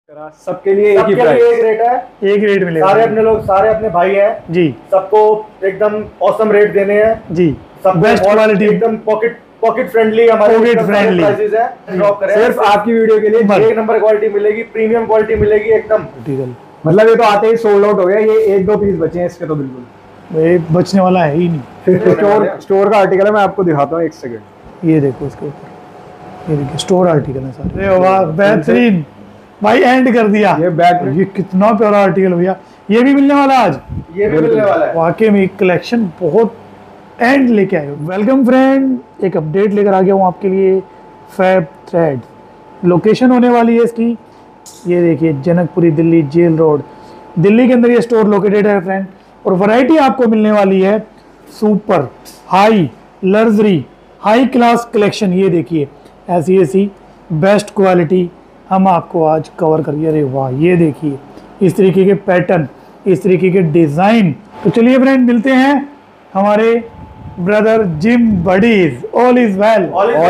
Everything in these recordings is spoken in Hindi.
सबके लिए एक ही प्राइस, एक रेट है, एक रेट मिलेगा। सारे अपने लोग, सारे अपने भाई हैं जी, सबको एकदम औसम रेट देने हैं जी, सब बेस्ट क्वालिटी, एकदम पॉकेट फ्रेंडली, हमारे पॉकेट फ्रेंडली प्राइसेस है। ड्रॉप करें सिर्फ आपकी वीडियो के लिए एक नंबर क्वालिटी मिलेगी, प्रीमियम क्वालिटी मिलेगी एकदम। मतलब ये तो आते ही सोल्ड आउट हो गया, ये एक दो पीस बचे हैं इसके तो बिल्कुल ये बचने वाला है ही नहीं। स्टोर का आर्टिकल है, मैं आपको दिखाता हूँ एक सेकंड। ये देखो इसके ऊपर, ये देखिए स्टोर आर्टिकल है सारे। अरे वाह बेहतरीन भाई, एंड कर दिया ये बैग। ये कितना प्यारा आर्टिकल भैया, ये भी मिलने वाला आज, ये भी मिलने वाला है। वाकई में कलेक्शन बहुत एंड लेके आए हो। वेलकम फ्रेंड, एक अपडेट लेकर आ गया हूँ आपके लिए। फैब थ्रेड लोकेशन होने वाली है इसकी, ये देखिए जनकपुरी दिल्ली जेल रोड, दिल्ली के अंदर ये स्टोर लोकेटेड है फ्रेंड। और वैरायटी आपको मिलने वाली है super high luxury high class collection. ये देखिए ऐसी ऐसी बेस्ट क्वालिटी हम आपको आज कवर करिए। अरे वाह, ये देखिए इस तरीके के पैटर्न, इस तरीके के डिज़ाइन। तो चलिए फ्रेंड मिलते हैं हमारे brother gym buddies. All is well,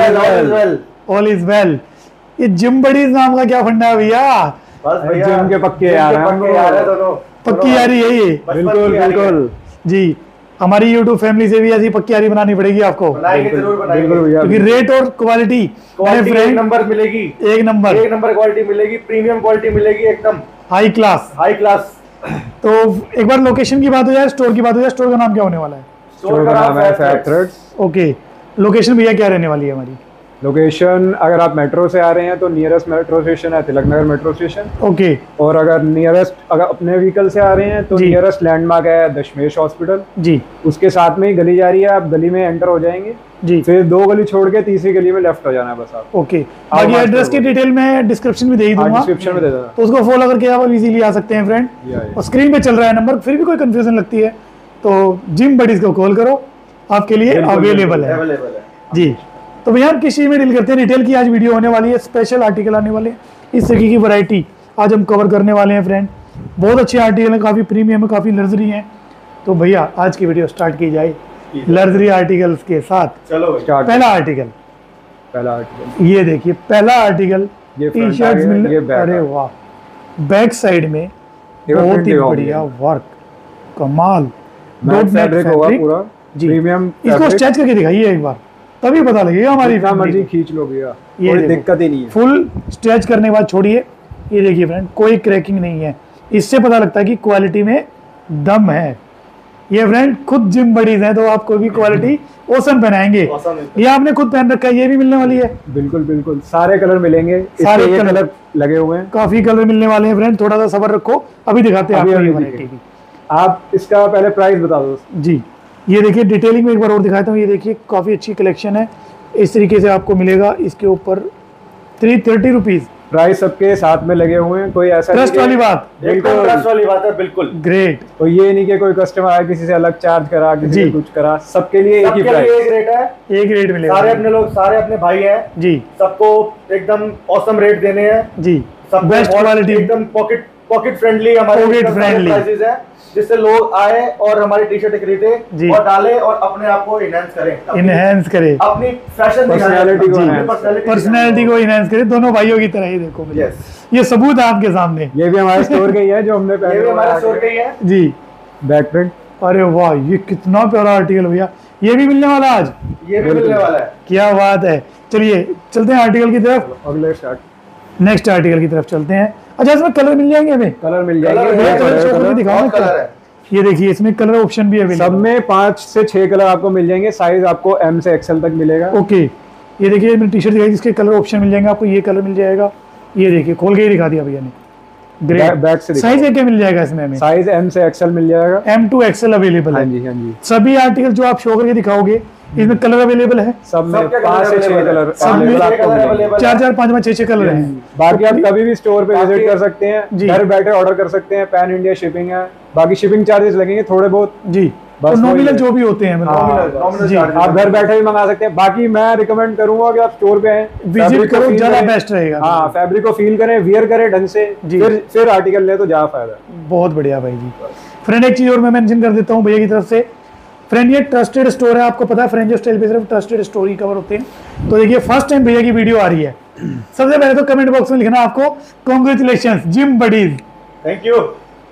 all is well. ये जिम बडीज नाम का क्या फंडा है भैया? जिम के पक्के यार हैं दोनों, पक्की यारी है ये। बिल्कुल बिल्कुल जी, हमारी यूट्यूब फैमिली से भी ऐसी पक्की यारी बनानी पड़ेगी आपको, क्योंकि रेट और क्वालिटी एक नंबर मिलेगी, एक नंबर क्वालिटी मिलेगी, प्रीमियम क्वालिटी मिलेगी, एकदम हाई क्लास। तो एक बार लोकेशन की बात हो जाए, स्टोर की बात हो जाए, स्टोर का नाम क्या होने वाला है? स्टोर का नाम है फैब थ्रेड्स। ओके, लोकेशन भैया क्या रहने वाली है हमारी? लोकेशन अगर आप मेट्रो से आ रहे हैं तो नियरेस्ट मेट्रो स्टेशन है Tilak Nagar metro station. Okay, और अगर अपने व्हीकल से आ रहे हैं तो नियरेस्ट लैंडमार्क है दशमेश हॉस्पिटल जी, उसके साथ में ही गली जा रही है, आप गली में एंटर हो जाएंगे जी, फिर दो गली छोड़ के तीसरी गली में लेफ्ट हो जाना है बस आप। ओके, बाकी एड्रेस की डिटेल में डिस्क्रिप्शन में दे ही दूंगा, डिस्क्रिप्शन में दे देना, तो उसको फॉलो करके आप इजीली आ सकते हैं फ्रेंड। और स्क्रीन पे चल रहा है नंबर, फिर भी कोई कंफ्यूजन लगती है तो जिम बडीज को कॉल करो, आपके लिए अवेलेबल है जी। तो भैया हम किस चीज़ में डील करते हैं? रिटेल की आज वीडियो होने वाली है, स्पेशल आर्टिकल आने वाले हैं, इस तरीके की वैरायटी आज हम कवर करने वाले हैं फ्रेंड। बहुत अच्छे आर्टिकल हैं, काफ़ी प्रीमियम है, काफ़ी लग्जरी हैं। तो भैया आज की वीडियो स्टार्ट की जाए लग्जरी आर्टिकल्स के साथ। चलो पहला आर्टिकल ये देखिए, पहला आर्टिकल टी शर्ट मिल। अरे वाह, बैक साइड में बहुत ही बढ़िया वर्क, कमाल फैब्रिक होगा पूरा प्रीमियम। इसको स्ट्रेच करके दिखाइए एक बार, तभी पता लगेगा हमारी मर्जी खींच लो भैया, कोई दिक्कत ही नहीं है। फुल स्ट्रेच करने के बाद छोड़िए, ये देखिए फ्रेंड कोई क्रैकिंग नहीं है, इससे पता लगता है कि क्वालिटी में दम है। ये फ्रेंड खुद जिम बडीज हैं तो आपको भी क्वालिटी औसम पहनाएंगे। ये आपने खुद पहन रखा है, ये भी मिलने वाली है। बिल्कुल सारे कलर मिलेंगे, सारे कलर लगे हुए हैं, काफी कलर मिलने वाले हैं फ्रेंड, थोड़ा सा सब्र रखो, अभी दिखाते हैं आपको। आप इसका पहले प्राइस बता दो जी। ये देखिए डिटेलिंग में एक बार और दिखाता हूँ, ये देखिए काफ़ी अच्छी कलेक्शन है, इस तरीके से आपको मिलेगा। इसके ऊपर 330 रुपीज़ प्राइस सबके साथ में लगे हुए हैं, कोई ऐसा ट्रस्ट वाली बात, बिल्कुल ट्रस्ट वाली बात है, बिल्कुल ग्रेट। तो ये नहीं कि कोई कस्टमर आया किसी से अलग चार्ज करा, किसी से कुछ करा, सबके लिए एक ही प्राइस, एक रेट है, एक रेट मिलेगा। सारे अपने लोग, सारे अपने भाई हैं जी, सबको एकदम औसम रेट देने हैं जी, बेस्ट क्वालिटी, एकदम पॉकेट फ्रेंडली, हमारे पॉकेट फ्रेंडली प्राइसेस है, जिससे लोग आए और हमारी टी शर्ट खरीदे और डाले और अपने आप को इनहेंस करें, अपनी फैशन पर्सनैलिटी को इनहेंस करें, दोनों भाइयों की तरह ही। देखो ये सबूत है आपके सामने, ये भी हमारे स्टोर का ही है जो हमने ये भी हमारे स्टोर का ही है जी। बैक प्रिंट, अरे वाह, ये कितना प्यारा आर्टिकल भैया, ये भी मिलने वाला आज, ये भी मिलने वाला है, क्या बात है। चलिए चलते हैं आर्टिकल की तरफ, अगले नेक्स्ट आर्टिकल की तरफ चलते हैं। अच्छा, इसमें कलर मिल जाएंगे हमें? कलर मिल जाएंगे, ये देखिए इसमें कलर ऑप्शन भी है, सब में 5 से 6 कलर आपको मिल जाएंगे, साइज आपको M से XL तक मिलेगा। ओके, ये देखिए मैंने टी शर्ट दिखाई, इसके कलर ऑप्शन मिल जाएंगे आपको, ये कलर मिल जाएगा, ये देखिए खोल के ही दिखा दिया भैया ने। ग्रेट, बैक से साइज क्या मिल जाएगा इसमें हमें? साइज M से XL मिल जाएगा, M to XL अवेलेबल है। हाँ जी। सभी आर्टिकल जो आप शो करके दिखाओगे इसमें कलर अवेलेबल है, सब में 5 से 6 कलर, सब में 4-4, 5-5, 6-6 कलर हैं। बाकी आप कभी भी स्टोर पे विजिट कर सकते हैं, घर बैठे ऑर्डर कर सकते हैं, पैन इंडिया शिपिंग है, बाकी शिपिंग चार्जेस लगेंगे थोड़े बहुत जी, तो नॉमिनल जो भी होते हैं मतलब आप घर बैठे भी मंगा सकते हैं। बाकी मैं रिकमेंड करूंगा कि आप स्टोर पे आए, विजिट करो, ज्यादा बेस्ट रहेगा। हाँ, फैब्रिक को फील करें, वियर करें ढंग से, फिर आर्टिकल ले तो ज्यादा फायदा। बहुत बढ़िया भाई जी। फ्रेंड एक चीज और मैं मेंशन कर देता हूँ भैया की तरफ से, फ्रेंड ये ट्रस्टेड स्टोर है, आपको पता है फ्रेंच स्टाइल पे सिर्फ ट्रस्टेड स्टोर ही कवर होते हैं। तो देखिए फर्स्ट टाइम भैया की वीडियो आ रही है, सबसे पहले तो कमेंट बॉक्स में लिखना आपको congratulations gym buddies. Thank you.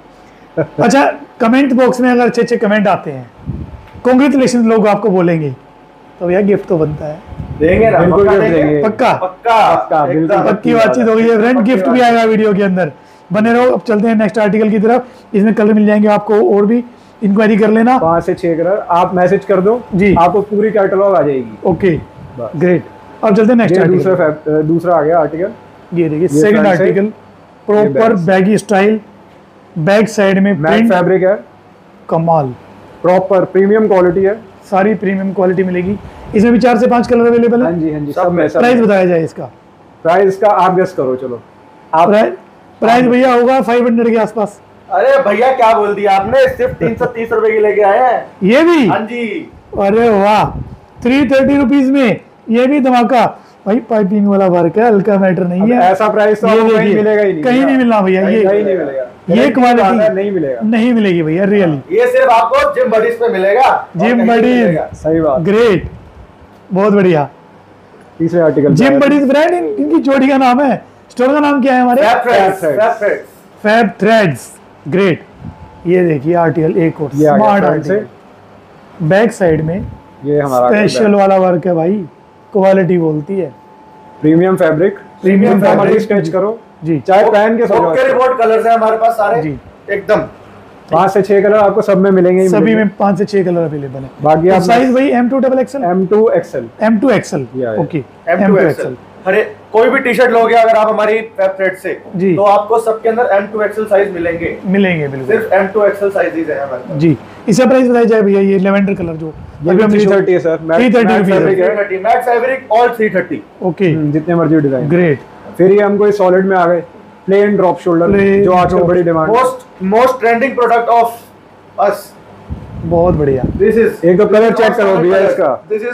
अच्छा, कमेंट बॉक्स में अगर अच्छे अच्छे कमेंट आते हैं, कांग्रेचुलेशंस लोग आपको बोलेंगे, तो भैया गिफ्ट तो बनता है, देंगे ना, पक्का देंगे। पक्का पक्का बिल्कुल पक्की बातचीत हो गई है फ्रेंड, गिफ्ट भी आएगा वीडियो के अंदर, बने रहो। अब चलते हैं नेक्स्ट आर्टिकल की तरफ, इसमें कलर मिल जाएंगे आपको, और भी इंक्वायरी कर लेना, 5 से 6 कलर आप मैसेज कर दो जी, आपको पूरी कैटलॉग आ जाएगी। Okay great. अब चलते हैं नेक्स्ट आर्टिकल, दूसरा आ गया आर्टिकल, ये देखिए second article, proper baggy style, back side में मैट फैब्रिक है, कमाल, प्रॉपर प्रीमियम क्वालिटी है, सारी प्रीमियम क्वालिटी मिलेगी। इसमें भी 4 से 5 कलर अवेलेबल है। हाँ जी सब में। प्राइस बताया जाए इसका, प्राइस का आप गेस करो, चलो आप। प्राइस भैया होगा 500 के आसपास। अरे भैया क्या बोल दिया आपने, सिर्फ 330 रुपए की लेके आए हैं ये भी। हाँ जी, अरे वाह, 330 रुपीज में ये भी धमाका भाई, पाइपिंग वाला वर्क है, हल्का मैटर नहीं है। ऐसा प्राइस तो आपको कहीं मिलेगा ही नहीं, कहीं नहीं मिलना भैया, ये कहीं नहीं मिलेगा, ये क्वालिटी नहीं मिलेगा, नहीं मिलेगी भैया रियली। ये सिर्फ आपको जिम बडीज पे मिलेगा, जिम बडीज, सही बात, ग्रेट, बहुत बढ़िया। तीसरे आर्टिकल जिम बडीज ब्रांड, इनकी जोड़ी का नाम है, स्टोर का नाम क्या है हमारे? Fab Threads, great. ये देखिए आर्टिकल एक और स्मार्ट आर्टिकल, बैक साइड में ये हमारा स्पेशल वाला वर्क है भाई, क्वालिटी बोलती है, premium fabric, premium fabric stitch करो जी, चाहे पहन के सो ओके रिपोर्ट कलर्स है हमारे पास सारे जी, एकदम 5 से 6 कलर आपको सब में मिलेंगे, सभी में 5 से 6 कलर अवेलेबल है। बाकी आप साइज भाई M2XL, M2XL, ओके M2XL। अरे कोई भी टी शर्ट लोगे अगर आप हमारी वेबसाइट से जी, तो आपको सबके अंदर M2XL साइज मिलेंगे बिल्कुल, सिर्फ M2XL साइजेस है हमारे जी। इसका प्राइस बताया जाए भैया, ये लेवेंडर कलर जो अभी हम 330 है सर, 330 मैट फैब्रिक और 330, ओके जितने मर्जी डिजाइन, ग्रेट। फिर ये हमको सॉलिड में आ गए, प्लेन ड्रॉप शोल्डर जो आजकल बड़ी demand, most trending product of us, बहुत बढ़िया। दिस इज एक तो कलर चेक करो भैया इसका, दिस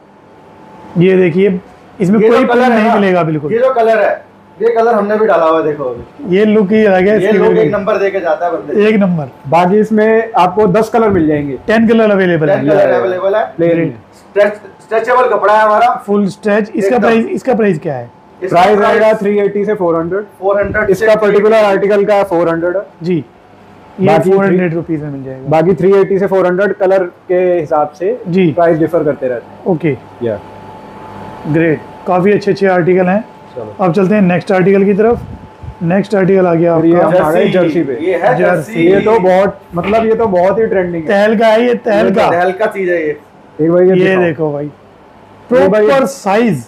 इज ये देखिए, इसमें कोई कलर नहीं मिलेगा बिल्कुल। ये जो कलर है, ये कलर हमने भी डाला हुआ है, देखो अभी ये लुक ही अलग है, ये लुक एक नंबर देके जाता है बंदे, एक नंबर। बाकी इसमें आपको 10 कलर मिल जाएंगे, 10 कलर अवेलेबल है, 10 कलर अवेलेबल है, प्लेन स्ट्रेचेबल कपड़ा है हमारा, फुल स्ट्रेच। इसका प्राइस क्या है? प्राइस आएगा 380 से 400। इसका पर्टिकुलर आर्टिकल का 400 है जी, ये 400 रुपीज में मिल जाएगा। बाकी 380 से 400 कलर के हिसाब से जी प्राइस डिफर करते रहते हैं। ओके या ग्रेट, काफी अच्छे आर्टिकल हैं। अब चलते हैं नेक्स्ट आर्टिकल की तरफ। नेक्स्ट आर्टिकल आ गया आपका जर्सी पे, ये है जर्सी। ये तो बहुत मतलब ये तो बहुत ही ट्रेंडिंग है, तहलका है, ये तहलका चीज है ये। एक भाई ये देखो भाई, प्रॉपर साइज,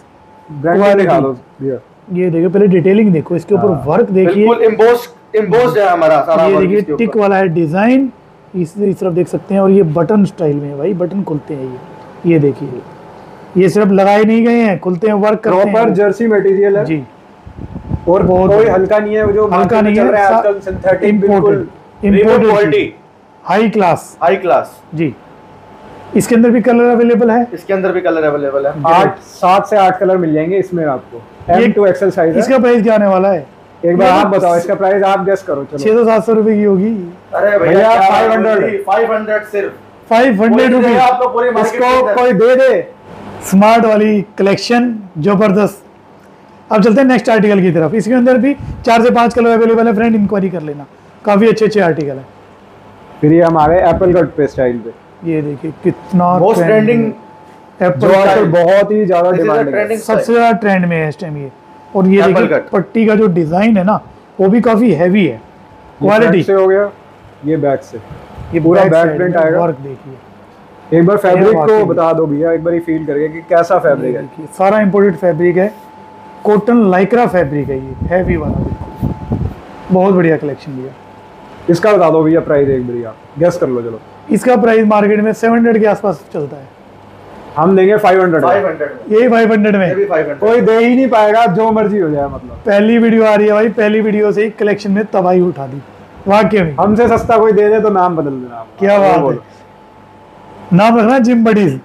ये देखो, पहले डिटेलिंग देखो, इसके ऊपर वर्क देखिए, बिल्कुल एम्बोस्ड है हमारा सारा। ये देखिए टिक वाला है डिजाइन, इस तरफ देख सकते हैं, और ये बटन स्टाइल में है भाई, बटन खुलते हैं ये देखिए, ये सिर्फ लगाए नहीं गए हैं, खुलते हैं, वर्क करते हैं। प्रॉपर जर्सी मटेरियल है जी, और कोई हल्का नहीं है, जो हल्का नहीं है, आजकल सिंथेटिक, बिल्कुल इंपोर्टेड क्वालिटी, हाई क्लास जी। इसके अंदर भी कलर अवेलेबल है, इसके अंदर भी कलर अवेलेबल है, 7 से 8 कलर मिल जाएंगे इसमें आपको। M2XL साइज है। इसका प्राइस क्या आने वाला है? एक बार आप बताओ, इसका प्राइस आप गेस करो। चलो 600-700 रुपए की होगी। अरे भैया 500 सिर्फ 500 रुपीज आपको पूरी मार्केट इसको कोई दे स्मार्ट वाली कलेक्शन, जबरदस्त। अब चलते हैं नेक्स्ट आर्टिकल की तरफ। इसके अंदर भी 4 से 5 कलर अवेलेबल है, फ्रेंड इंक्वायरी कर लेना, काफी अच्छे आर्टिकल है। फिर ये हमारे एप्पल कट पे स्टाइल पे, ये देखिए कितना मोस्ट ट्रेंडिंग एप्पल आजकल बहुत ही ज्यादा डिमांड है, सबसे ज्यादा ट्रेंड में है इस टाइम ये। और ये देखिए पट्टी का जो डिजाइन है ना, वो भी काफी हैवी है, क्वालिटी से हो गया। ये बैक से ये पूरा बैक प्रिंट आएगा, वर्क देखिए। एक बार फैब्रिक को बता दो भैया, एक बार ही फील करके कि कैसा फैब्रिक है। सारा इंपोर्टेड फैब्रिक है, कॉटन लाइक्रा फैब्रिक है, ये हैवी वाला, बहुत बढ़िया कलेक्शन भैया। इसका बता दो भैया प्राइस, एक बढ़िया गेस कर लो। चलो इसका प्राइस मार्केट में 700 के आसपास चलता है, हम देंगे 500। यही 500 में कोई दे ही नहीं पाएगा, जो मर्जी हो जाए। मतलब पहली वीडियो आ रही है भाई, पहली वीडियो से ही कलेक्शन में तबाही उठा दी वाकई में। हमसे सस्ता कोई दे दे तो नाम बदल देना। क्या बात है, नाम रखना जिम बडीज।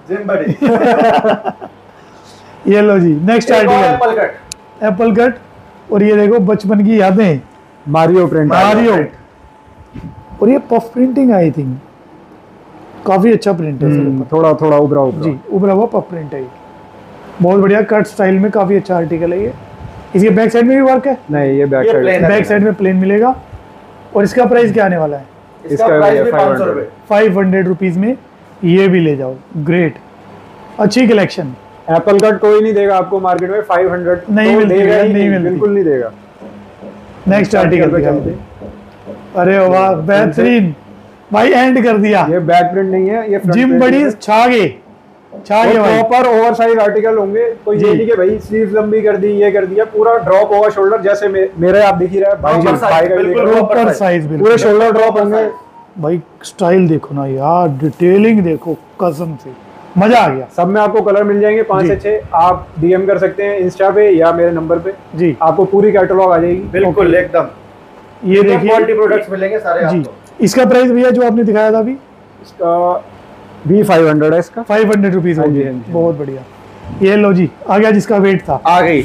ये लो जी, नेक्स्ट आर्टिकल एप्पल कट। और ये देखो बचपन की यादें, मारियो प्रिंट, मारियो। और ये पफ प्रिंटिंग आई थिंक, काफी अच्छा प्रिंट है सर, थोड़ा थोड़ा उभरा उभरा जी, उभरा हुआ पफ प्रिंट है, बहुत बढ़िया कट स्टाइल में, काफी अच्छा आर्टिकल है ये। इसके बैक साइड में भी वर्क है? नहीं, ये बैक साइड में प्लेन मिलेगा। और इसका प्राइस क्या आने वाला है? इसका प्राइस भी 500 रुपए, 500 रुपीज में ये भी ले जाओ। ग्रेट, अच्छी कलेक्शन। एप्पल कट कोई नहीं देगा आपको मार्केट में, 500 नहीं तो मिलती, देगा ही नहीं मिलती, बिल्कुल नहीं देगा। नेक्स्ट आर्टिकल पे चलते हैं। अरे वाह बेहतरीन भाई, एंड कर दिया। ये बैक प्रिंट नहीं है, ये जिम बड़ी छा गए भाई। प्रॉपर ओवरसाइज आर्टिकल होंगे, तो ये नहीं कि भाई स्लीव्स लंबी कर दी, ये कर दिया, पूरा ड्रॉप होगा शोल्डर, जैसे मेरे आप दिख ही रहा है भाई, प्रॉपर साइज पूरे शोल्डर ड्रॉप होंगे भाई। स्टाइल देखो ना यार, डिटेलिंग देखो, कसम से मजा आ गया। सब में आपको कलर मिल जाएंगे 5 से 6। आप डीएम कर सकते हैं इंस्टा पे या मेरे नंबर पे जी, आपको पूरी कैटलॉग आ जाएगी बिल्कुल एकदम। ये देखिए क्वालिटी प्रोडक्ट्स मिलेंगे सारे जी। आपको। इसका प्राइस भैया जो आपने दिखाया था अभी, इसका भी 500 है, इसका 500 रुपीज। बहुत बढ़िया। ये लो जी, आ गया जिसका वेट था, आ गई।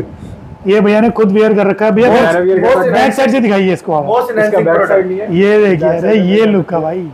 ये भैया ने खुद वेयर कर रखा है। भैया बैक साइड से दिखाइए इसको आप। मोस्ट इनहैंसिंग प्रोडक्ट ये देखिए, अरे ये लुक है भाई,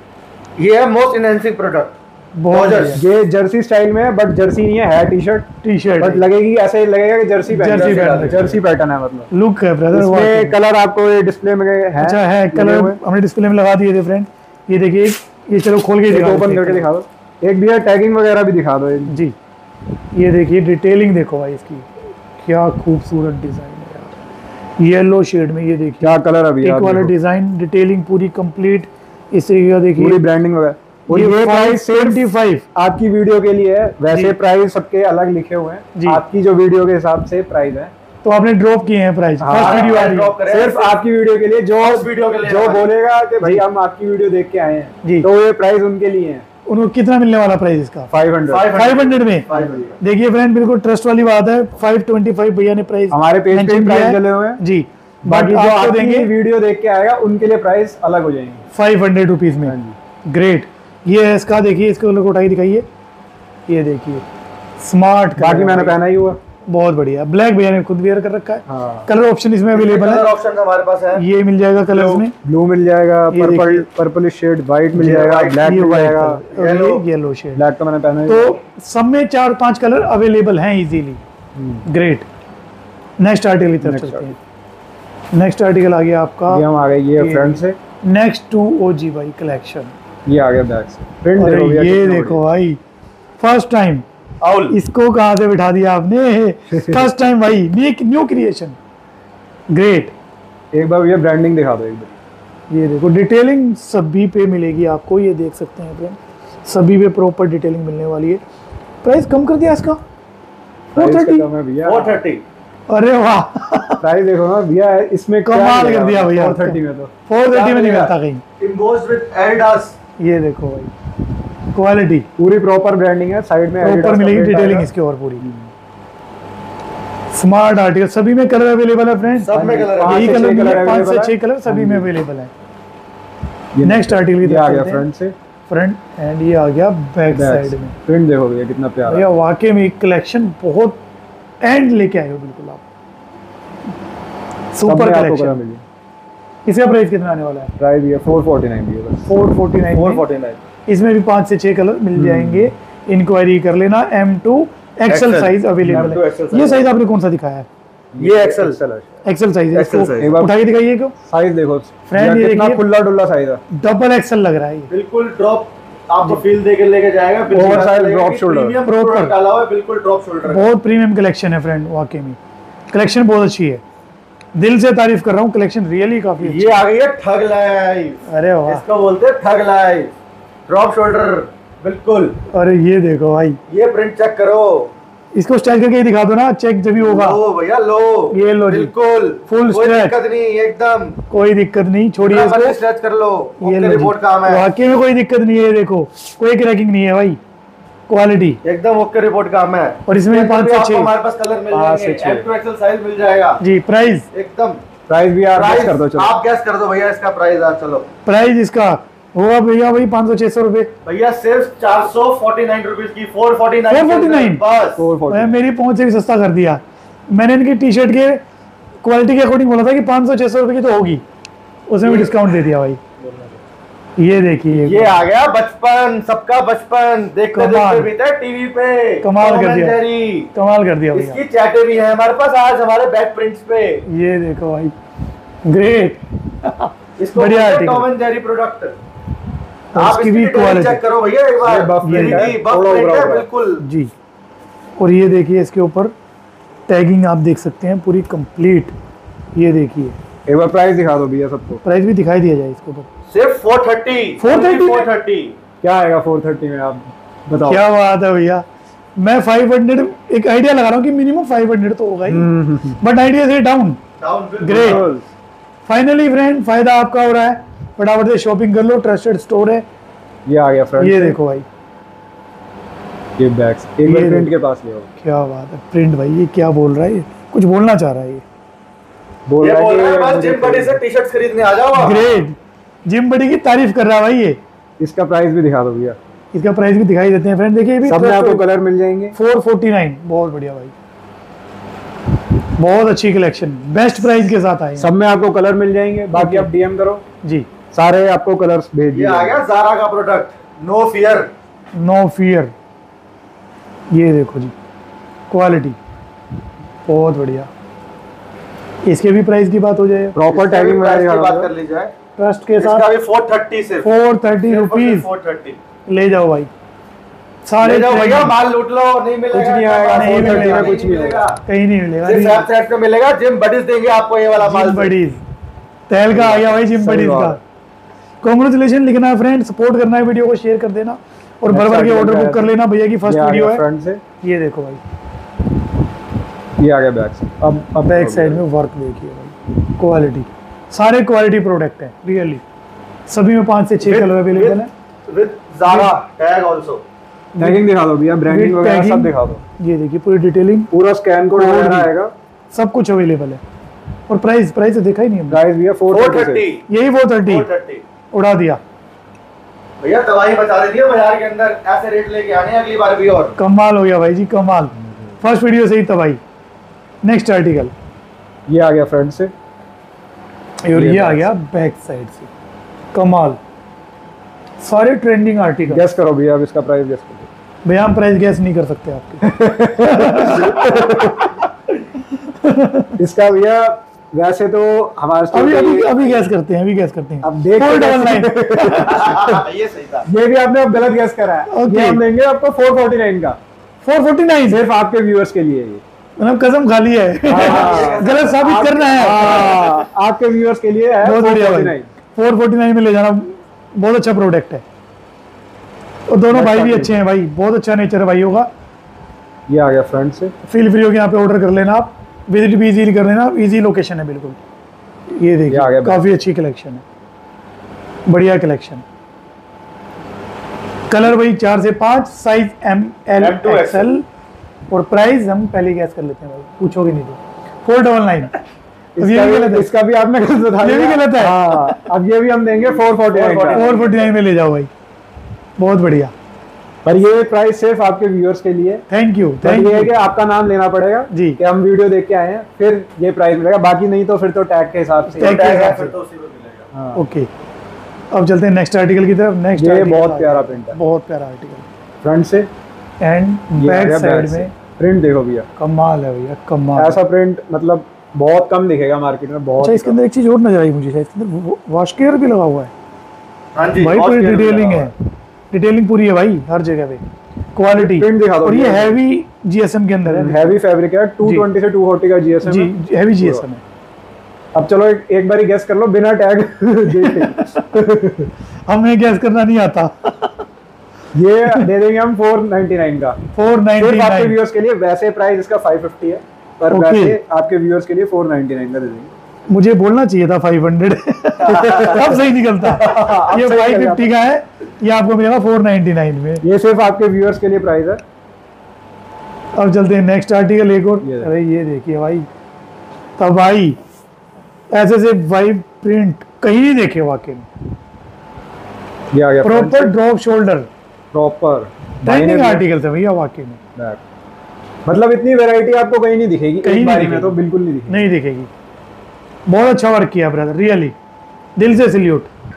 ये है मोस्ट इनहैंसिंग प्रोडक्ट। बहुत ये जर्सी स्टाइल में है, बट जर्सी नहीं है, टी शर्ट बट लगेगी, ऐसे ही लगेगा कि जर्सी पैटर्न है, मतलब लुक है ब्रदर। इसमें कलर आपको ये डिस्प्ले में है, अच्छा है, कलर हमने डिस्प्ले में लगा दिए थे फ्रेंड। ये देखिए, ये चलो खोल के ओपन करके दिखा दो, एक भी है टैगिंग वगैरह भी दिखा दो जी। ये देखिए डिटेलिंग देखो भाई इसकी, क्या खूबसूरत डिजाइन है यार, येलो शेड में। ये देखिए क्या कलर अभी एक वाला डिजाइन, डिटेलिंग पूरी कंप्लीट इस तरीके का। देखिए पूरी ब्रांडिंग वगैरह। और ये प्राइस 25 आपकी वीडियो के लिए है, वैसे प्राइस सबके अलग लिखे हुए हैं, आपकी जो वीडियो के हिसाब से प्राइस है, तो आपने ड्रॉप किए हैं प्राइस। फर्स्ट वीडियो आ रही है सिर्फ आपकी वीडियो के लिए, जो बोलेगा कि भाई हम आपकी वीडियो देख के आए हैं, तो ये प्राइस उनके लिए है। उनको कितना मिलने वाला प्राइस इसका? 500 में। देखिए फ्रेंड, बिल्कुल ट्रस्ट वाली बात है। 525 भैया ने प्राइस हमारे पेज पे प्राइस डले हुए हैं जी। बाकी जो आपकी वीडियो देख के आएगा उनके लिए प्राइस अलग हो जाएंगे 500 रुपीज में। ग्रेट। ये है इसका, देखिए इसको लोग उठाई दिखाइए, ये देखिए स्मार्ट। बाकी मैंने पहना ही हुआ, बहुत बढ़िया। ब्लैक भैया ने खुद वेयर कर रखा है। कलर ऑप्शन इसमें अवेलेबल है, कलर ऑप्शन हमारे पास है। ये मिल जाएगा कलर्स में, ब्लू मिल जाएगा, पर्पल शेड, व्हाइट मिल जाएगा, ब्लैक मिल जाएगा, येलो शेड। ब्लैक तो मैंने पहना है। तो सब में 4-5 कलर अवेलेबल हैं इजीली। ग्रेट। नेक्स्ट आर्टिकल की तरफ चलते हैं। नेक्स्ट आर्टिकल आ गया आपका, ये हम आ गए ये फ्रंट से। नेक्स्ट टू ओजी भाई कलेक्शन, ये आ गया बैक से। प्रिंट देखो, ये देखो भाई, फर्स्ट टाइम इसको कहाँ से बिठा दिया आपने? फर्स्ट टाइम भाई, न्यू क्रिएशन। ग्रेट। एक बार ये ब्रांडिंग दिखा दो एक बार। ये देखो डिटेलिंग सभी पे मिलेगी आपको, ये देख सकते हैं फ्रेंड, सभी पे प्रॉपर डिटेलिंग मिलने वाली है। प्राइस कम कर दिया इसका, 430। अरे वाह, प्राइस देखो ना भैया, इसमें कमाल कर दिया भैया। 430 में, तो 430 में नहीं मिलता कहीं। Embossed with Adidas. ये देखो भाई, क्वालिटी पूरी प्रॉपर ब्रांडिंग है, साइड में प्रॉपर मिलेगी डिटेलिंग इसके और पूरी। स्मार्ट आर्टिकल, सभी में कलर अवेलेबल है फ्रेंड, सब में कलर, यही कलर 5 से 6 कलर सभी में अवेलेबल है। नेक्स्ट आर्टिकल की आ गया फ्रंट से, फ्रंट एंड ये आ गया बैक साइड में। प्रिंट देखो भैया कितना प्यारा भैया, वाकई में कलेक्शन बहुत एंड लेके आए हो बिल्कुल आप, सुपर कलेक्शन। इसका प्राइस कितना आने वाला है? प्राइस ये 449 भी है बस। 449। इसमें भी 5 से 6 कलर मिल जाएंगे, इंक्वायरी कर लेना। M2 XL साइज अवेलेबल है। ये साइज आपने कौन सा दिखाया है? ये एक्सेल साइज है। इसको उठा के दिखाइए क्यों साइज देखो फ्रेंड, ये कितना खुला डुल्ला साइज है, डबल XL लग रहा है। बिल्कुल ड्रॉप आपको फील देके लेके जाएगा, ओवरसाइज ड्रॉप शोल्डर प्रॉपर डाला हुआ है, बिल्कुल ड्रॉप शोल्डर। बहुत प्रीमियम कलेक्शन है फ्रेंड, वाकई में कलेक्शन बहुत अच्छी है, दिल से तारीफ कर रहा हूँ, कलेक्शन रियली काफी ये आ गई है ठग लाइफ। अरे वाह, इसको बोलते हैं ठग लाइफ, ड्रॉप शोल्डर बिल्कुल। अरे ये देखो भाई, ये प्रिंट चेक करो, इसको स्टाइल करके दिखा दो ना, चेक जब भी होगा। लो भैया लो, ये लो बिल्कुल फुल कोई स्ट्रेच, दिक्कत नहीं, एकदम कोई दिक्कत नहीं, छोड़िए इसको, स्ट्रेच कर लो, ये ओके रिपोर्ट काम है, वाकई में कोई दिक्कत नहीं है। देखो कोई क्रैकिंग नहीं है भाई, क्वालिटी एकदम ओके रिपोर्ट काम है। और इसमें 5 से 6 हमारे पास कलर मिल जाएंगे, M2 XL साइज मिल जाएगा जी। प्राइस एकदम, प्राइस भी आप गैस कर दो, चलो आप गैस कर दो भैया इसका प्राइस। आप चलो, प्राइस इसका होगा भैया भाई 500-600 रुपए भैया, सिर्फ 449 रुपीज की 449 बस। 449 मेरी पहुंच से भी सस्ता कर दिया। मैंने इनकी टी शर्ट के क्वालिटी के अकॉर्डिंग बोला था कि 500-600 रुपए की तो होगी, उसमें भी डिस्काउंट दे दिया भाई। ये देखिए ये आ गया बचपन, सबका बचपन देखते देखते बीता टीवी पे। कमाल कर दिया, कमाल कर दिया भैया। इसकी चैटें भी हैं हमारे पास आज हमारे बैक प्रिंट्स पे। ये देखो भाई, ग्रेट। इसको बढ़िया टॉम एंड जेरी प्रोडक्ट। आप इसकी भी क्वालिटी चेक करो भैया एक बार। बफ प्रिंट है बिल्कुल जी। और ये देखिए इसके ऊपर टैगिंग आप देख सकते हैं पूरी कंप्लीट। ये देखिए, एक बार प्राइस दिखा दो भैया सबको। प्राइस भी दिखाई दिया जाए इसके ऊपर। सिर्फ 430। क्या आएगा 430 में, आप बताओ। क्या बात है भैया। मैं 500 एक आइडिया लगा रहा हूँ कि मिनिमम 500 तो होगा ही, बट आइडिया से डाउन। ग्रेट। फाइनली फ्रेंड, फायदा आपका हो रहा है, फटाफट से शॉपिंग कर लो, ट्रस्टेड स्टोर है। ये आ गया फ्रेंड, ये देखो भाई, ये बैग्स एक बार प्रिंट के पास ले आओ। क्या बात है प्रिंट भाई, ये क्या बोल रहा है, ये कुछ बोलना चाह रहा है। ये बोल रहा है बस जिम बडी से टी-शर्ट्स खरीदने आ जाओ। ग्रेट, जिम बडी की तारीफ कर रहा है भाई ये। इसका प्राइस भी दिखा दो भैया। इसका प्राइस भी दिखाई देते हैं फ्रेंड। देखिए सब में आपको कलर मिल जाएंगे। 449, बहुत बढ़िया भाई, बहुत अच्छी कलेक्शन, बेस्ट प्राइस के साथ आए। सब में आपको कलर मिल जाएंगे, बाकी आप डीएम करो जी, सारे आपको कलर्स भेज दिए। ये आ गया ज़ारा का product, no fear. No fear. ये देखो जी, क्वालिटी बहुत बढ़िया। इसके भी प्राइस की बात हो जाए, प्रॉपर टैगिंग में बात कर ली जाए ट्रस्ट के साथ। इसका भी 430 से 430 रुपीज 430 ले जाओ भाई, सारे ले जाओ भैया, माल लूट लो। नहीं मिलेगा, कुछ नहीं आएगा, नहीं मिलेगा, कुछ नहीं मिलेगा, कहीं नहीं मिलेगा। सिर्फ वेबसाइट पे मिलेगा। जिम बडीज देंगे आपको ये वाला माल। जिम बडीज तेल का आ गया भाई, जिम बडीज का। कांग्रेचुलेशन लिखना है फ्रेंड, सपोर्ट करना है, वीडियो को शेयर कर देना और भर भर के ऑर्डर बुक कर लेना। भैया की फर्स्ट वीडियो है फ्रंट से। ये देखो भाई, ये आ गया बैक से। अब बैक साइड में वर्क देखिए भाई, क्वालिटी, सारे क्वालिटी प्रोडक्ट है रियली। सभी में 5 से 6 कलर अवेलेबल है। With Zara tag also. Tagging दिखा दो भैया, ब्रांडिंग वगैरह सब दिखा दो। ये देखिए पूरी डिटेलिंग, पूरा स्कैन कोड वगैरह आएगा, सब कुछ अवेलेबल है। और प्राइस देखा ही नहीं है। प्राइस भैया 430, यही 430 उड़ा दिया भैया। दवाई बचा देती है बाजार के अंदर, ऐसे रेट लेके आने अगली बार भी। और कमाल हो गया भाई जी, कमाल। फर्स्ट वीडियो से ही तबाही। नेक्स्ट आर्टिकल ये आ गया फ्रंट से और ये आ गया बैक साइड से। कमाल, सारे ट्रेंडिंग आर्टिकल। गेस करो भैया, अब इसका प्राइस गेस करो भैया। हम प्राइस गेस नहीं कर सकते आपके। इसका भैया वैसे तो हमारे अभी गैस करते हैं, अभी गैस करते हैं। अब देख 499 ये सही था। ये भी आपने अब गलत गैस करा है। ये हम देंगे आपको 449 का। 449 सिर्फ आपके व्यूअर्स के लिए। ये मतलब कसम खाली है। गलत साबित करना है। आपके व्यूअर्स के लिए है। बहुत बढ़िया भाई, 449 में ले जाना, बहुत अच्छा प्रोडक्ट है। और दोनों भाई भी अच्छे हैं भाई, बहुत अच्छा नेचर है भाइयों का। ये आ गया फ्रंट से। फील फ्री होकर यहाँ पे ऑर्डर कर लेना, आप विजिट भी इजीली कर लेना, इजी लोकेशन है बिल्कुल। ये देखिए काफी अच्छी कलेक्शन है, बढ़िया कलेक्शन। कलर वही 4 से 5, साइज ML XL। और प्राइस हम पहले गैस कर लेते हैं भाई, पूछोगे नहीं तो। 499। इसका भी आपने गलत बता दिया। ये भी गलत है। हाँ, अब ये भी हम देंगे 449 में ले जाओ भाई, बहुत बढ़िया। पर ये प्राइस सिर्फ आपके व्यूअर्स के लिए। Thank you. ये है कि आपका नाम लेना पड़ेगा जी, कि हम वीडियो देख के आए हैं, फिर ये प्राइस मिलेगा। बाकी नहीं तो फिर तो टैग के हिसाब से। ओके, अब चलते हैं नेक्स्ट आर्टिकल की तरफ। नेक्स्ट ये बहुत प्यारा प्रिंट है, बहुत प्यारा आर्टिकल। फ्रंट से एंड बैक साइड में प्रिंट देखो भैया, कमाल है भैया, कमाल। ऐसा प्रिंट मतलब बहुत कम दिखेगा मार्केट में। बहुत अच्छा, इसके अंदर एक चीज और नजर आई मुझे, इसके अंदर वॉश केयर भी लगा हुआ है। हाँ जी भाई पूरी डिटेलिंग है, डिटेलिंग पूरी है भाई हर जगह पे। क्वालिटी प्रिंट दिखा दो। और ये हैवी GSM के अंदर है, हैवी फैब्रिक है। 220 से 240 का GSM जी, हैवी GSM है। अब चलो एक बार गेस कर लो बिना टैग देखे। हमें गैस करना नहीं आता। ये दे देंगे हम 499 का। 499 आपके व्यूअर्स के लिए। वैसे प्राइस इसका 550 है, पर वैसे आपके व्यूअर्स के लिए 499 का दे देंगे। मुझे बोलना चाहिए था 500। तब सही निकलता। ये 550 का है, ये आपको मिलेगा 499 में। ये सिर्फ आपके व्यूअर्स के लिए प्राइस है। अब चलते हैं नेक्स्ट आर्टिकल एक और। अरे ये देखिए भाई, तब भाई ऐसे से भाई प्रिंट कहीं नहीं देखे वाकई में। ये आ गया proper drop shoulder, proper trending article है भैया वाकई में। मतलब इतनी वैरायटी आपको कहीं नहीं दिखेगी, कहीं बारी में तो बिल्कुल नहीं दिखेगी। नहीं दिखेगी। बहुत अच्छा वर्क किया ब्रदर, रियली दिल से salute.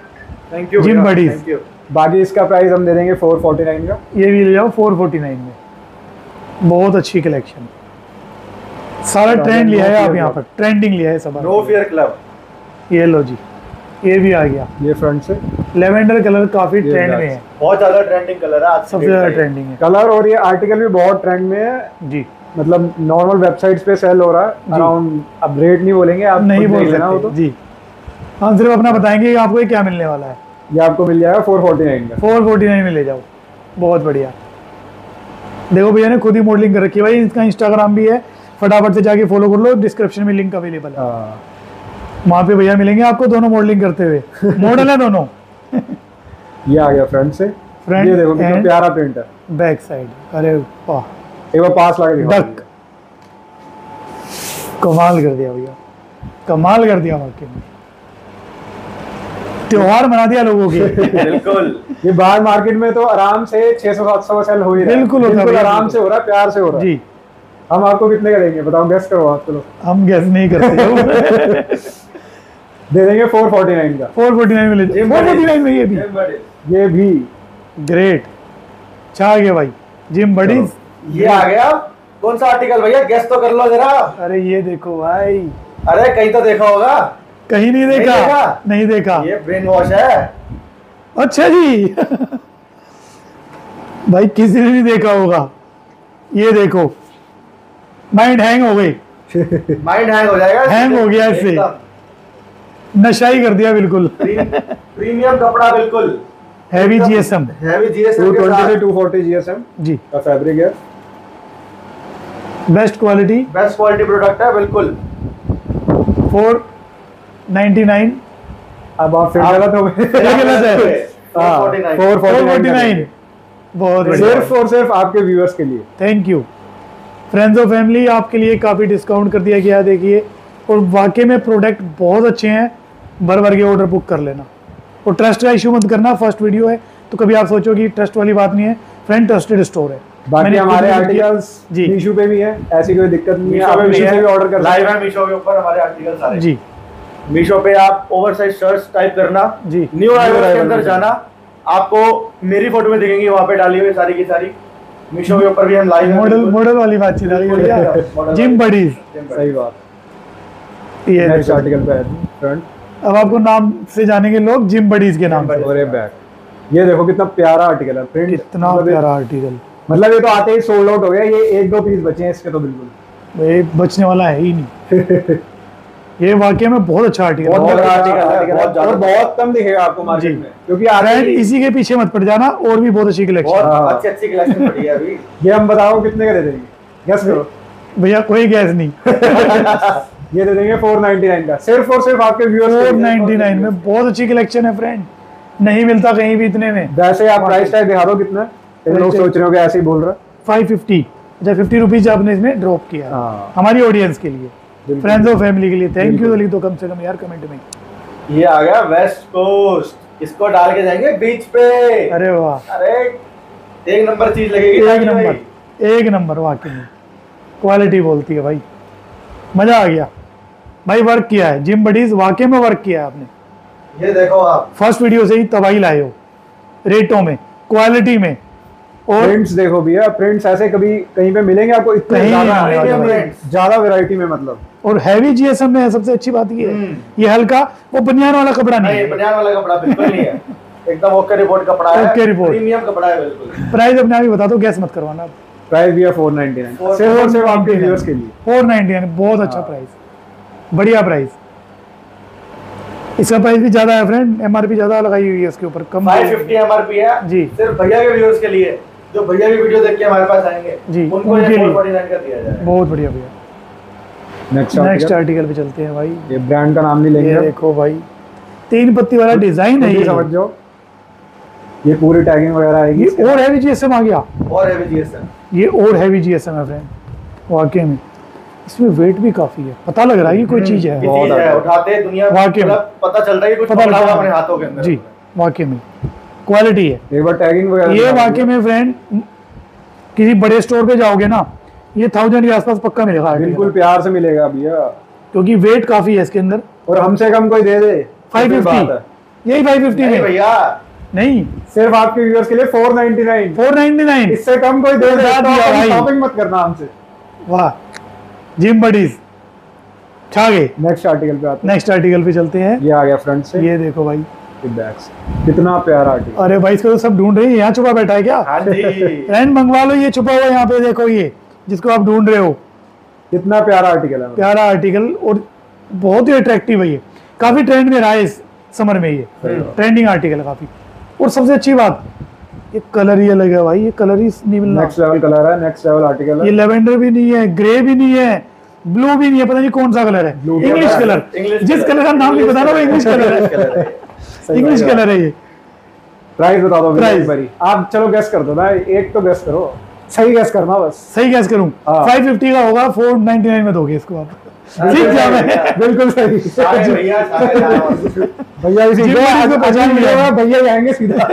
Thank you gym buddies. बाकी इसका प्राइस हम दे देंगे 449 का। ये भी ले जाओ 449 में, बहुत अच्छी कलेक्शन, सारा ट्रेंड लिया है आप यहाँ पर, ट्रेंडिंग लिया है सब। नो फियर क्लब, ये लो जी, ये भी आ गया। ये फ्रंट से लेवेंडर कलर काफी ट्रेंड में है, बहुत ज्यादा ट्रेंडिंग कलर है आज, सबसे ज्यादा ट्रेंडिंग है कलर। और ये आर्टिकल भी बहुत ट्रेंड में है जी, मतलब नॉर्मल वेबसाइट्स पे सेल हो रहा है अराउंड, अब रेट नहीं बोलेंगे, आप नहीं बोल लेना हो सकते तो जी, हम सिर्फ अपना बताएंगे कि आपको ये क्या मिलने वाला है। ये आपको मिल जाएगा 449 का। 449 में ले जाओ, बहुत बढ़िया। देखो भैया ने खुद ही मॉडलिंग कर रखी है भाई, इसका इंस्टाग्राम भी है, फटाफट से जाके फॉलो कर लो, डिस्क्रिप्शन में लिंक अवेलेबल है, वहाँ पे भैया मिलेंगे आपको दोनों मॉडलिंग करते हुए, मॉडल है दोनों। ये आ गया फ्रंट से, फ्रंट ये देखो कितना प्यारा प्रिंट है। बैक साइड, अरे वाह, एक बार पास लगा दिखाओ। डक, कमाल कर दिया भैया, कमाल कर दिया वाकई में, त्योहार मना दिया लोगों के। बिल्कुल। ये बाहर मार्केट में तो आराम से 600-700 का सेल हो ही रहा है, बिल्कुल होता है, आराम से हो रहा है, प्यार से हो रहा है जी। हम आपको कितने का देंगे बताओ, गेस करो आप। चलो हम गैस नहीं करते। दे देंगे 449 का। 449 में ले जाओ, 449 में ये भी ग्रेट, छा गया भाई, जिम बडीज। ये आ गया, कौन सा आर्टिकल भैया, गेस तो कर लो जरा। अरे ये देखो भाई, अरे कहीं तो देखा होगा। कहीं नहीं देखा, नहीं देखा। ये ब्रेन वॉश है। अच्छा जी। भाई किसी ने नहीं देखा होगा, ये देखो, माइंड हैंग हो गई, माइंड हैंग हो जाएगा, हैंग हो गया इससे, नशा ही कर दिया बिल्कुल। प्रीमियम कपड़ा, बिल्कुल हैवी जीएसएम, हैवी जीएसएम 220 से 240 जीएसएम जी का फैब्रिक है, बेस्ट क्वालिटी प्रोडक्ट है, बिल्कुल। 499। अब आप फिर गलत हो गए। गलत है, 449 बहुत सिर्फ और सिर्फ आपके व्यूअर्स के लिए। Thank you friends of family, आपके लिए काफ़ी डिस्काउंट कर दिया गया है, देखिए। और वाकई में प्रोडक्ट बहुत अच्छे हैं, भर भर के ऑर्डर बुक कर लेना, और ट्रस्ट का इशू मत करना, फर्स्ट वीडियो है तो कभी आप सोचो कि ट्रस्ट वाली बात नहीं है, फ्रेंड ट्रस्टेड स्टोर है। बाकी हमारे आर्टिकल्स मीशो पे भी है, ऐसी कोई दिक्कत नहीं है, आप मीशो से भी ऑर्डर कर लाइव है मीशो के ऊपर हमारे आर्टिकल सारे जी। मीशो पे आप ओवरसाइज शर्ट्स टाइप करना जी, न्यू अराइवल के अंदर जाना, आपको मेरी फोटो में दिखेंगी, वहां पे डाली हुई सारी की सारी। मीशो के ऊपर भी हम लाइव मॉडल वाली बातचीत आ रही है, जिम बडीज, सही बात। ये नेक्स्ट आर्टिकल पे है फ्रंट, अब आपको नाम से जानेंगे लोग, जिम बडीज के नाम से। और ये बैक, ये देखो कितना प्यारा आर्टिकल है, प्रिंट कितना प्यारा आर्टिकल, मतलब ये तो आते ही सोल्ड आउट हो गया, ये 1-2 पीस बचे हैं इसके तो बिल्कुल, ये बचने वाला है ही नहीं। ये वाकई में बहुत अच्छा आर्टिकल है, बहुत कम दिखेगा आपको मार्केट में, क्योंकि फ्रेंड इसी के पीछे मत पड़ जाना, और भी बहुत अच्छी कलेक्शन, अच्छी कलेक्शन पड़ी है अभी। ये हम बताओ कितने का दे देंगे, गैस करो भैया, कोई गैस नहीं। ये दे देंगे 499 का, सिर्फ और सिर्फ आपके व्यूअर्स। 499 में बहुत अच्छी कलेक्शन है फ्रेंड, नहीं मिलता कहीं भी इतने में। वैसे आप प्राइस टैग दिखा दो कितना, लोग सोच रहे हो कि ऐसे ही बोल रहा है। 550, अच्छा 50 रुपीज आपने इसमें ड्रॉप किया हमारी ऑडियंस के लिए, फ्रेंड्स और फैमिली के लिए, थैंक यू। लिख दो कम से कम यार कमेंट में। ये आ गया वेस्ट कोस्ट, इसको डाल के जाएंगे बीच पे। अरे वाह, अरे एक नंबर चीज लगेगी, एक नंबर वाकई में क्वालिटी बोलती है भाई, मजा आ गया भाई। वर्क किया है जिम बडीज, वाकई में वर्क किया है आपने। ये देखो आप फर्स्ट वीडियो से ही तबाही लाए हो, रेटों में, क्वालिटी में, और प्रिंट्स देखो भैया, प्रिंट्स ऐसे कभी कहीं पे मिलेंगे आपको इतने ज्यादा वैरायटी में, मतलब। और हैवी जीएसएम में सबसे अच्छी बात ये हल्का, वो बनियान वाला कपड़ा नहीं है, बनियान वाला कपड़ा बिल्कुल नहीं है, एकदम ओके रिपोर्ट कपड़ा है, ओके रिपोर्ट, प्रीमियम कपड़ा है बिल्कुल। प्राइस अपने आप ही बता दो, गैस मत करवाना। प्राइस भी है 499, सिर्फ आपके व्यूअर्स के लिए 499, बहुत अच्छा प्राइस, बढ़िया प्राइस। इसका प्राइस भी ज्यादा है फ्रेंड, एमआरपी ज्यादा लगाई हुई है इसके ऊपर, कम 550 एमआरपी है जी, सिर्फ भैया के व्यूअर्स के लिए, जो भैया की वीडियो देख के हमारे पास आएंगे जी, उनको ये 449 का दिया जाएगा। बहुत बढ़िया भैया। नेक्स्ट आर्टिकल पे चलते हैं भाई, ये ब्रांड का नाम नहीं लेंगे। ये देखो भाई, 3 पत्ती वाला डिजाइन है, ये समझ जाओ, ये पूरी टैगिंग वगैरह आएगी। ये और हैवी जीएसएम आ गया, और हैवी जीएसएम, ये और हैवी जीएसएम है फ्रेंड, वाकई में इसमें वेट भी काफी है, पता लग रहा है कि कोई चीज है, उठाते दुनिया वाकई में पता चल रहा है कुछ पकड़ा हुआ अपने हाथों के अंदर जी, वाकई में क्वालिटी है। एक बार टैगिंग वगैरह ये वाकई में फ्रेंड किसी बड़े स्टोर पे जाओगे ना, ये 1000 के आसपास पक्का मिलेगा, बिल्कुल प्यार से मिलेगा भैया, क्योंकि वेट काफी है इसके अंदर। और हमसे कम कोई दे दे 550, यही 550 में भैया, नहीं सिर्फ आपके व्यूअर्स के लिए 499। इससे कम कोई दे दे तो शॉपिंग मत करना हमसे। वाह, जिम बडीज छा गए। नेक्स्ट आर्टिकल पे आते हैं। नेक्स्ट आर्टिकल पे चलते हैं। ये आ गया फ्रंट से, ये देखो भाई बैग्स, कितना प्यारा आर्टिकल। अरे भाई इसको तो सब ढूंढ रहे हैं, यहाँ छुपा बैठा है क्या? हाँ जी फ्रेंड मंगवा लो, ये छुपा हुआ है यहाँ पे, देखो ये जिसको आप ढूंढ रहे हो। कितना प्यारा आर्टिकल है, प्यारा आर्टिकल और बहुत ही अट्रैक्टिव है। ये काफी ट्रेंड में रहा है इस समर में, ये ट्रेंडिंग आर्टिकल है काफी। और सबसे अच्छी बात, ये कलर ही अलग है भाई, ये कलर ही नहीं मिल रहा। नेक्स्ट लेवल कलर है, नेक्स्ट लेवल आर्टिकल है। ये लेवेंडर भी नहीं है, ग्रे भी नहीं है, ब्लू भी नहीं है, पता नहीं कौन सा कलर है। इंग्लिश कलर, जिस कलर का नाम नहीं बता रहा वो इंग्लिश कलर है। इंग्लिश कलर है ये। प्राइस बता दो एक बारी आप, चलो गैस कर दो ना, एक तो गैस करो, सही गैस करना बस। सही गैस करूं? 550 का होगा, 499 में दोगे इसको आप? ठीक क्या मैं? बिल्कुल सही भैया, भैया जाएंगे सीधा।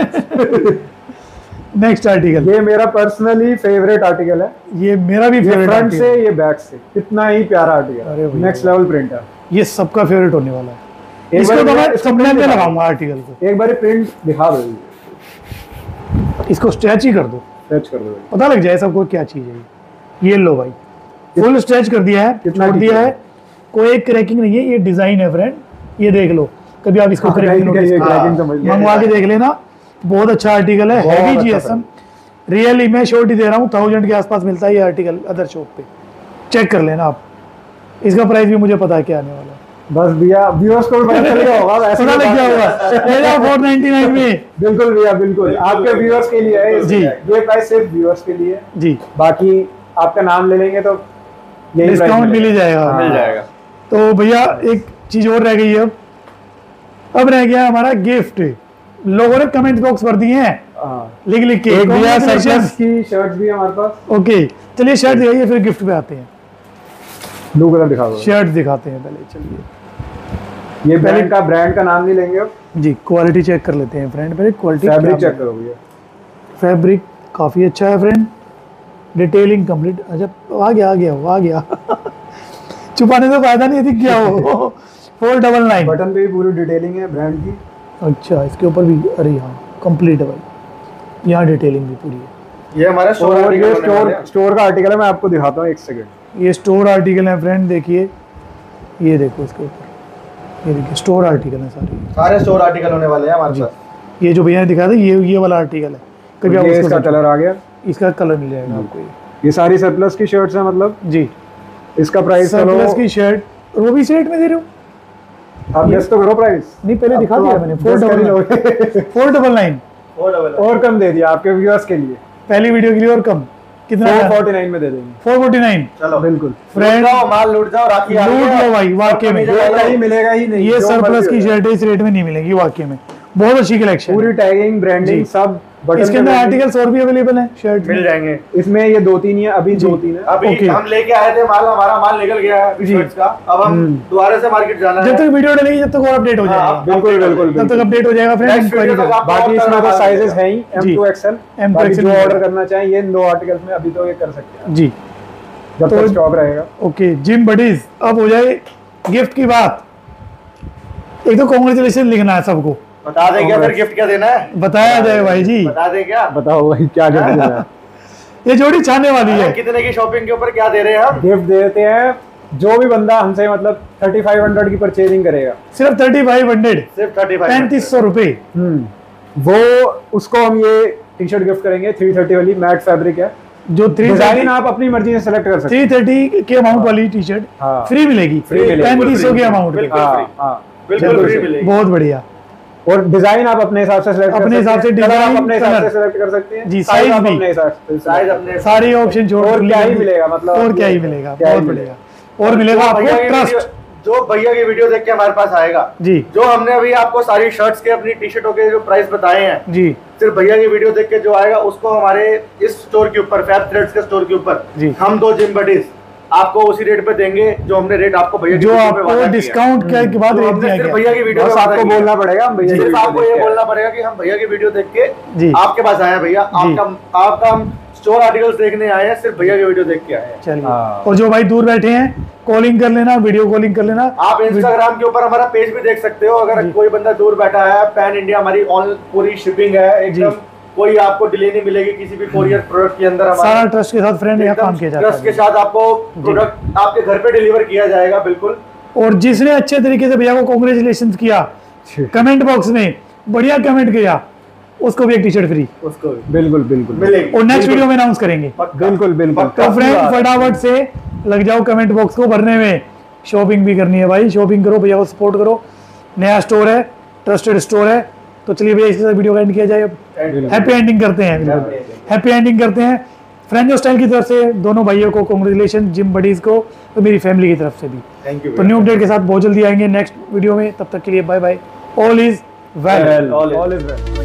नेक्स्ट आर्टिकल, ये मेरा पर्सनली फेवरेट आर्टिकल है। ये मेरा भी फेवरेट, फ्रंट से ये बैक से, कितना ही प्यारा आर्टिकल, नेक्स्ट लेवल प्रिंट है। ये सबका फेवरेट होने वाला है। इसको तो मैं थंबनेल में लगाऊंगा आर्टिकल को। एक बार प्रिंट दिखा दो, इसको स्ट्रेच ही कर दो, स्ट्रेच कर दो, पता लग जाए सबको क्या चीज है। ये लो भाई, फुल स्ट्रेच कर दिया है, छोड़ दिया है, कोई क्रैकिंग नहीं है। ये डिजाइन है फ्रेंड, ये देख लो, कभी आप इसको मंगवा के देख लेना। बहुत अच्छा आर्टिकल है, हैवी जीएसएम। रियली मैं शॉर्ट ही दे रहा हूँ, 1000 के आसपास मिलता है ये आर्टिकल अदर शॉप पे, चेक कर लेना आप। इसका प्राइस भी मुझे पता है क्या आने वाला है। बस भैया व्यूअर्स को भी पता चल गया होगा, पता लग गया होगा 499 में। बिल्कुल भैया, बिल्कुल आपके व्यूअर्स के लिए है जी। ये प्राइस सिर्फ व्यूअर्स के लिए जी, बाकी आपका नाम ले लेंगे तो डिस्काउंट मिल ही जाएगा। मिल जाएगा। तो भैया एक चीज और रह गई है, अब रह गया हमारा गिफ्ट। लोगों ने कमेंट बॉक्स भर दिए हैं लिख लिख के। एक भैया सरप्लस की शर्ट्स भी है हमारे पास। ओके चलिए शर्ट दिखाइए, फिर गिफ्ट पे आते हैं। ब्लू कलर दिखा दो, शर्ट दिखाते हैं पहले। चलिए ये ब्रांड का नाम नहीं लेंगे अब जी, क्वालिटी चेक कर लेते हैं फ्रेंड। पहले क्वालिटी, फैब्रिक चेक करो भैया। फैब्रिक काफी अच्छा है फ्रेंड, डिटेलिंग कंप्लीट। अच्छा आ गया छुपाने से फायदा नहीं, दिख गया वो 499। बटन पे भी पूरी डिटेलिंग है ब्रांड की। अच्छा इसके ऊपर भी, अरे हाँ कंप्लीट है भाई, यहाँ डिटेलिंग भी पूरी है। ये हमारा स्टोर का आर्टिकल है, मैं आपको दिखाता हूँ एक सेकंड। ये स्टोर आर्टिकल है फ्रेंड, देखिए ये देखो इसके ऊपर, ये देखिए स्टोर आर्टिकल है सारे स्टोर आर्टिकल होने वाले हैं हमारे पास। ये जो भैया ने दिखाया था ये वाला आर्टिकल है। कभी आप इसका कलर आ गया, इसका कलर मिल जाएगा आपको। ये सारी सरप्लस की शर्ट्स हैं मतलब जी। इसका प्राइस सरप्लस की शर्ट, वो भी सेट में दे रहे हो आप? गेस तो करो प्राइस। नहीं पहले दिखा दिया मैंने, 499 और कम दे दिया आपके व्यूअर्स के लिए, पहली वीडियो के लिए। और कम कितना? 449 में दे देंगे। 449 चलो बिल्कुल फ्रेंड, माल लूट जाओ, राखी लूट लो भाई, वाकई में मिलेगा ही नहीं। ये सरप्लस की शर्ट इस रेट में नहीं मिलेगी, वाकई में बहुत अच्छी कलेक्शन, पूरी टैगिंग ब्रांडिंग सब। इसके अंदर आर्टिकल्स और भी अवेलेबल हैं, शर्ट मिल जाएंगे। इसमें ये 2-3 है, अभी 2-3 है। अभी हम लेके आए थे माल, हमारा माल निकल गया है शर्ट्स का। अब हम दोबारा से मार्केट जाना है। जब तक वीडियो डलेगी जब तक और अपडेट हो जाएगा। बिल्कुल बिल्कुल, तब तक अपडेट हो जाएगा फ्रेंड। बाकी इसमें तो साइजेस हैं ही, M2 XL। जो ऑर्डर करना चाहें ये 2 आर्टिकल्स में अभी तो ये कर सकते हैं जी, जब तक स्टॉक रहेगा। ओके जिम बडीज, अब हो जाए गिफ्ट की बात। एक तो कांग्रेचुलेशन लिखना है सबको, बता दे क्या फिर गिफ्ट क्या देना है, बताया जाए भाई जी। बता दे क्या, बताओ भाई क्या गिफ्ट देना है। ये जोड़ी छाने वाली है। कितने की शॉपिंग के ऊपर क्या दे रहे हैं हम? गिफ्ट देते हैं जो भी बंदा हमसे मतलब 3500 की परचेजिंग करेगा, सिर्फ 3500, सिर्फ 3500 रुपए। वो उसको हम ये टी शर्ट गिफ्ट करेंगे 330 वाली, मैट फैब्रिक है। जो डिजाइन आप अपनी मर्जी से सेलेक्ट कर सकते हैं। 330 के अमाउंट वाली टी शर्ट फ्री मिलेगी, 3500 के अमाउंट में। बिल्कुल फ्री मिलेगी, बहुत बढ़िया। और डिजाइन आप अपने हिसाब से सेलेक्ट अपने हिसाब से डिजाइन अपने हिसाब से सेलेक्ट कर सकते हैं जी, साइज भी अपने हिसाब से, साइज अपने, सारी ऑप्शन छोड़ और क्या ही मिलेगा मतलब, और क्या ही मिलेगा, बहुत बढ़िया। और मिलेगा आपको ट्रस्ट। जो भैया की वीडियो देख के हमारे पास आएगा जी, जो हमने अभी आपको सारी शर्ट्स के अपनी टी शर्टों के जो प्राइस बताए हैं जी, सिर्फ भैया की वीडियो देख के जो आएगा उसको हमारे इस स्टोर के ऊपर, फैब थ्रेड्स के स्टोर के ऊपर हम 2 जिम बडीज आपको उसी रेट पे देंगे जो हमने रेट आपको भैया जो आपको डिस्काउंट के बाद रेट दिया गया। भैया की वीडियो बस आपको बोलना पड़ेगा, सिर्फ आपको ये बोलना पड़ेगा कि हम भैया की वीडियो देख के आपके पास आए हैं भैया, आपका हम स्टोर आर्टिकल्स देखने आए हैं, सिर्फ भैया की वीडियो देख के आए हैं। चलिए, और जो भाई दूर बैठे हैं कॉलिंग कर लेना, वीडियो कॉलिंग कर लेना। आप इंस्टाग्राम के ऊपर हमारा पेज भी देख सकते हो, अगर कोई बंदा दूर बैठा है, पैन इंडिया हमारी पूरी शिपिंग है एकदम, कोई आपको डिले नहीं मिलेगी किसी भी कोरियर प्रोडक्ट के अंदर। सारा ट्रस्ट के साथ फ्रेंड यहाँ काम किया जाता है, ट्रस्ट के साथ आपको प्रोडक्ट आपके घर पे डिलीवर किया जाएगा बिल्कुल। और जिसने अच्छे तरीके से भैया को कांग्रेचुलेशन किया कमेंट बॉक्स में, बढ़िया कमेंट किया, उसको भी एक टी शर्ट फ्री, उसको बिल्कुल बिल्कुल और नेक्स्ट वीडियो में अनाउंस करेंगे। बिल्कुल बिल्कुल। तो फ्रेंड फटाफट से लग जाओ कमेंट बॉक्स को भरने में, शॉपिंग भी करनी है भाई, शॉपिंग करो, भैया को सपोर्ट करो, नया स्टोर है, ट्रस्टेड स्टोर है। तो चलिए भैया इसके साथ वीडियो का एंड किया जाए, हैप्पी एंडिंग करते हैं, हैप्पी एंडिंग करते हैं। फ्रेंजो स्टाइल की तरफ से दोनों भाइयों को कांग्रेचुलेशन, जिम बडीज को, तो मेरी फैमिली की तरफ से भी थैंक यू। तो न्यू अपडेट के साथ बहुत जल्दी आएंगे नेक्स्ट वीडियो में, तब तक के लिए bye bye, all is well.